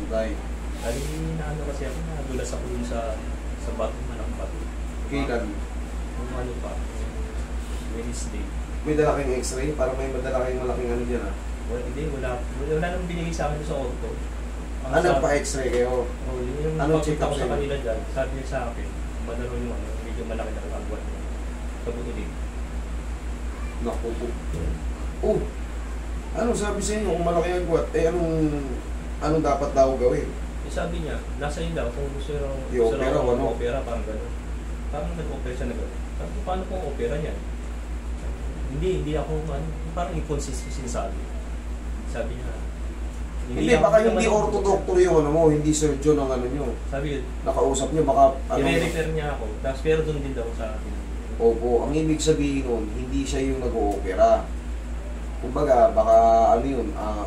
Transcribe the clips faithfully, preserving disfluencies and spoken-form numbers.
tayo. Dali, naano kasi ako, nadulas ako dun sa sa bato, manang bato. Kailan? Yung ano pa, Wednesday. May dala kayong x-ray? Para may madala kayong malaking ano dyan ah. Wala, hindi, wala. Wala, wala nang binigay sa akin sa orto. Ang Ano sabi- pa x-ray kayo? Oh, yun yung Anong pagpunta check-up ko sa sa'yo? kanila dyan, sabi niya sa akin, madalo yung ano, medyo malaki na kagawad niya. Sa buto din. Naku po. Oh! Ano sabi sa inyo kung malaki ang guwat? Eh anong, anong dapat daw gawin? Eh, sabi niya, nasa inyo daw, kung gusto nyo I-opera o ano? opera, parang gano'n. Parang nag-opera siya na gano'n. Sabi ko, paano kung opera niya? Hindi, hindi ako, ano, parang inconsistent sinasabi. Sabi niya, Hindi, ako baka hindi naman- orthodoctor yung ano mo, hindi surgeon ang ano nyo. Sabi yun, Nakausap nyo, baka ano. i-refer niya ako, tapos pero doon din daw sa akin. Opo, ang ibig sabihin nun, hindi siya yung nag-oopera. Kumbaga, baka ano yun, ah,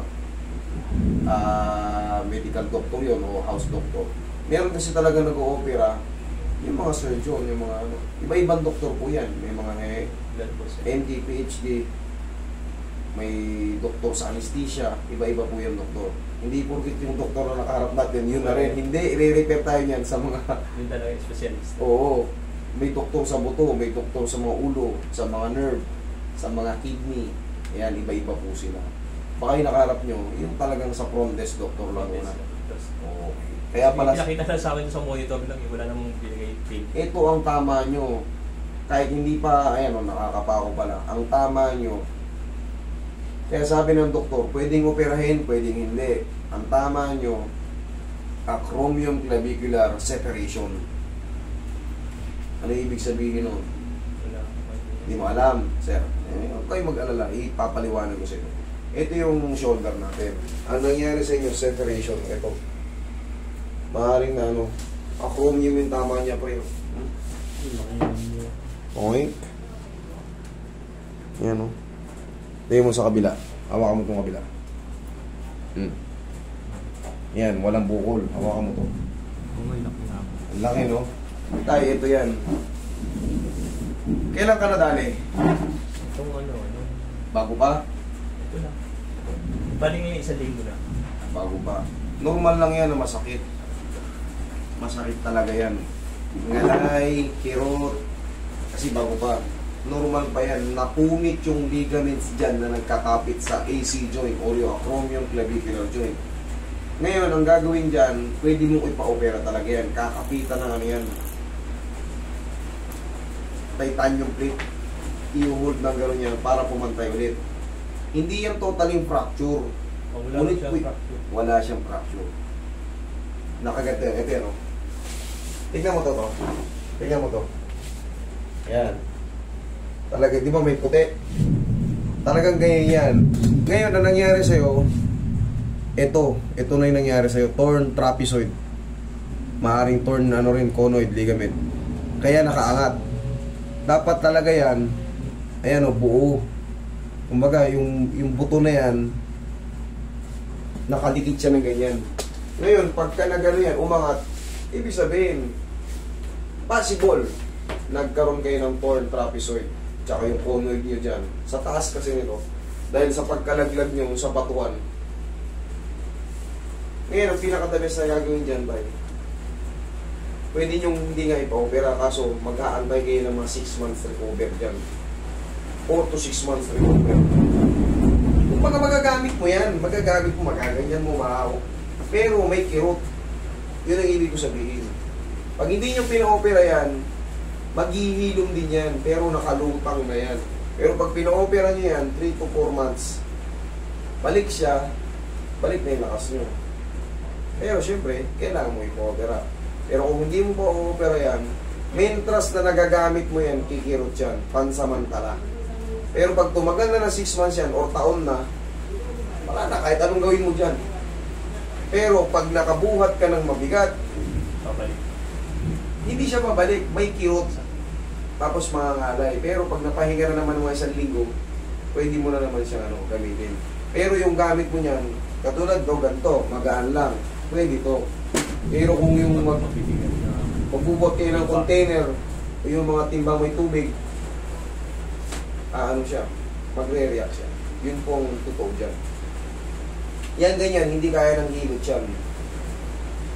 ah, medical doctor yun o house doctor. Meron kasi talaga nag-oopera, yung mga surgeon, yung mga ano. Iba-ibang doktor po yan. May mga eh, Ganun po siya. M D, P H D, may doktor sa anesthesia, iba-iba po yung doktor. Hindi porkit yung doktor na nakaharap natin, yun na rin. Hindi, i-refer tayo niyan sa mga, Yun talaga yung specialist. oo, may doktor sa buto, may doktor sa mga ulo, sa mga nerve, sa mga kidney. Ayan, iba-iba po sila. Baka yung nakaharap nyo, yung talagang sa front desk doktor lang muna. Okay. Kaya pala, Pinakita na sa akin sa monitor lang, eh, wala namang binigay tape. ito ang tama nyo. Kahit hindi pa, ayan o, nakakapako pala. Ang tama nyo, kaya sabi ng doktor, pwedeng operahin, pwedeng hindi. Ang tama nyo, acromion clavicular separation. Ano ibig sabihin nun? Wala. Hindi mo alam, sir. Eh, huwag kayo mag-alala, ipapaliwanag ko sa inyo. Ito yung shoulder natin. Ang nangyari sa inyo, separation, ito. Maaaring na ano, acromion yung tama niya pa yun. Okay. Yan o. Tingin mo sa kabila. Hawakan mo itong kabila. Hmm. Yan, walang bukol. Hawakan mo ito. Bumay laki na ako. Ang laki, no? Tayo, ito yan. Kailan ka nadali? Itong ano, ano, Bago pa? ito na. Bali ngayon isang linggo na. Bago pa. Normal lang yan na masakit. Masakit talaga yan. Ngalay, kirot. Kasi bago pa. Normal pa yan. Napunit yung ligaments dyan na nagkakapit sa A C joint o yung acromion clavicular joint. Ngayon, ang gagawin dyan, pwede mong ipa-opera talaga yan. Kakapitan ng ano yan. Titanium plate. I-hold ng gano'n yan para pumantay ulit. Hindi yan totally fracture. Oh, wala Ngunit siya wi- fracture. wala siyang fracture. Nakagat yan. Ito yan, oh. Tignan mo to, to. Tignan mo to. Yan. Talaga, di ba may puti? Talagang ganyan yan. Ngayon, ang nangyari sa'yo, ito. Ito na yung nangyari sa'yo. Torn trapezoid. Maaring torn, ano rin, conoid ligament. Kaya nakaangat. Dapat talaga yan, ayan o, buo. Kumbaga, yung, yung buto na yan, nakadikit siya ng ganyan. Ngayon, pagka nagano yan, umangat, ibig sabihin, possible, nagkaroon kayo ng torn trapezoid, tsaka yung conoid nyo dyan. Sa taas kasi nito, dahil sa pagkalaglag nyo sa batuan. Ngayon, ang pinaka-the-best na gagawin dyan, bay, pwede nyo hindi nga ipa-opera, kaso mag-aantay kayo ng mga six months recover dyan. four to six months recover. Kung mga magagamit mo yan, magagamit mo, magaganyan mo, maaw. Pero may kirot. Yun ang ibig ko sabihin. Pag hindi nyo pina-opera yan, maghihilom din yan, pero nakalutang na yan. Pero pag pina-opera nyo yan, three to four months, balik siya, balik na yung lakas nyo. Pero syempre, kailangan mo ipa-opera. Pero kung hindi mo pa o-opera yan, mentras na nagagamit mo yan, kikirot yan, pansamantala. Pero pag tumagal na ng six months yan, or taon na, wala na, kahit anong gawin mo dyan. Pero pag nakabuhat ka ng mabigat, Pabalik. hindi siya mabalik, may kirot. Tapos mangangalay. Pero pag napahinga na naman mga isang linggo, pwede mo na naman siya ano, gamitin. Pero yung gamit mo niyan, katulad do ganito, magaan lang, pwede to. Pero kung yung mag, magbubuhat kayo ng container o yung mga timbang may tubig, ah, ano siya, magre-react siya. Yun pong totoo dyan. Yan ganyan, hindi kaya ng hilot yan.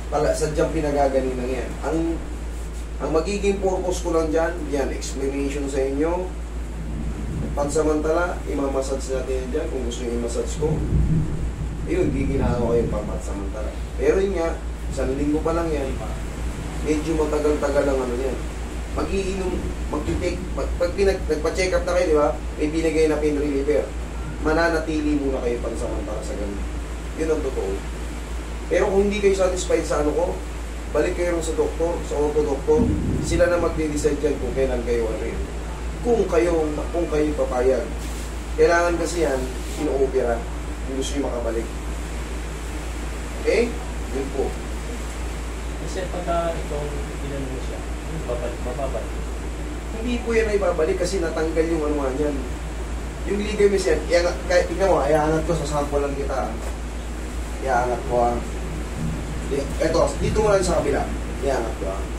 Pala, sadyang pinagagaling lang yan. Ang, ang magiging purpose ko lang dyan, yan, explanation sa inyo. Pansamantala, imamassage natin yan dyan, kung gusto nyo i-massage ko. Ayun, giginawa ko yung pansamantala. Pero yun nga, isang linggo pa lang yan, medyo matagal-tagal lang ano yan. Mag-iinom, mag-take, pag, pag pinag, nagpa-check up na kayo, di ba? May binigay na pain reliever. Mananatili muna kayo pansamantala sa ganun. Yun ang totoo. Pero kung hindi kayo satisfied sa ano ko, balik kayo sa doktor, sa ortho-doktor. Sila na magde-decide dyan kung kailan kayo ano yun. Kung kayo, kung kayo papayag. Kailangan kasi yan, ino-opera. Kung gusto nyo makabalik. Okay? Yun po. Kasi pagka itong pinano mo siya, babalik, babalik. Hindi po yan ay babalik kasi natanggal yung ano nga yan. Yung ligaments yan, iangat, kahit tingnan mo, iaangat ko, sa sample lang kita. Iaangat ko ah. Ito, dito mo lang sa kabila. Iaangat ko ah.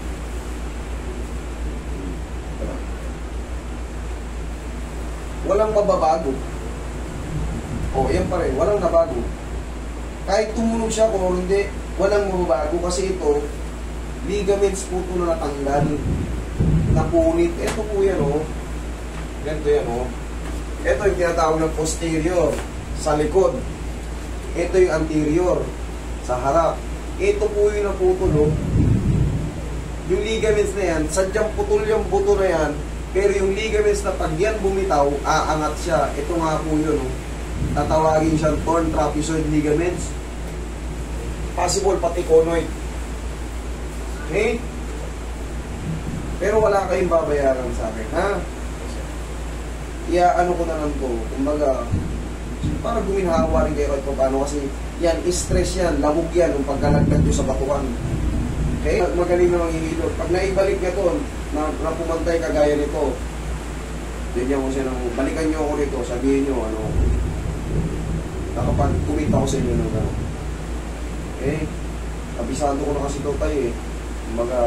Walang mababago. O, yan pa rin, walang nabago. Kahit tumunog siya kung hindi, walang mababago kasi ito, ligaments po ito na natanggal. Napunit. Ito po yan o. Ganito yan o. Ito yung tinatawag ng posterior sa likod. Ito yung anterior sa harap. Ito po yung naputol. Yung ligaments na yan, sadyang putol yung buto na yan, pero yung ligaments na pag yan bumitaw, aangat siya. Ito nga po yun. Oh. Tatawagin siyang torn trapezoid ligaments. Possible pati conoid. Okay? Pero wala kayong babayaran sa akin, ha? Iya, ano ko na lang to. Kumbaga, para guminhawa rin kayo kahit paano kasi yan, stress yan, labog yan, yung pagkalagdag nyo sa batuan. Okay? Magaling na manghihilot. Pag naibalik niya to, na, na pumantay kagaya nito, ganyan ko siya ng, balikan nyo ako rito, sabihin nyo, ano, nakapag-commit ako sa inyo ng gano'n. Okay? Kabisado ko na kasi ito tayo eh. Kumbaga,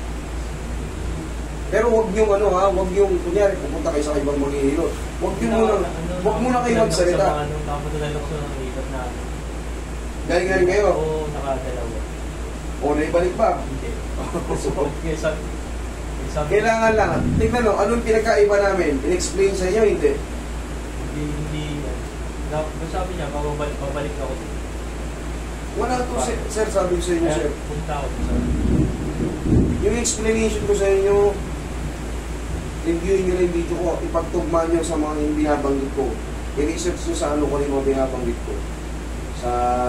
pero wag yung ano ha, wag yung, kunyari, pupunta kayo sa ibang manghihilot. Wag yung muna, wag muna kayo magsalita. Nakapatulala ko sa ikot na ano. Galing-galing kayo? Oo, nakadalawa. O, naibalik ba? Hindi. So, okay, sabi, sabi, Kailangan lang. Tingnan mo, anong pinagkaiba namin? In-explain sa inyo, hindi? Hindi, hindi. Na, sabi niya, babalik, babalik ako. Wala to, sir, sir, sabi ko sa inyo, sir. Punta ako. Yung explanation ko sa inyo, reviewin nyo lang yung video ko, ipagtugma nyo sa mga yung binabanggit ko. I-research nyo sa ano ko rin mga binabanggit ko. Sa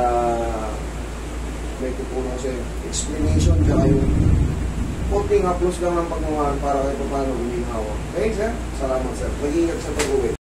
may tutulong ko sa explanation, kaya yung konting haplos lang ng pagmamahal para kayo paano umihawa. Okay, sir? Salamat, sir. Mag-ingat sa pag-uwi.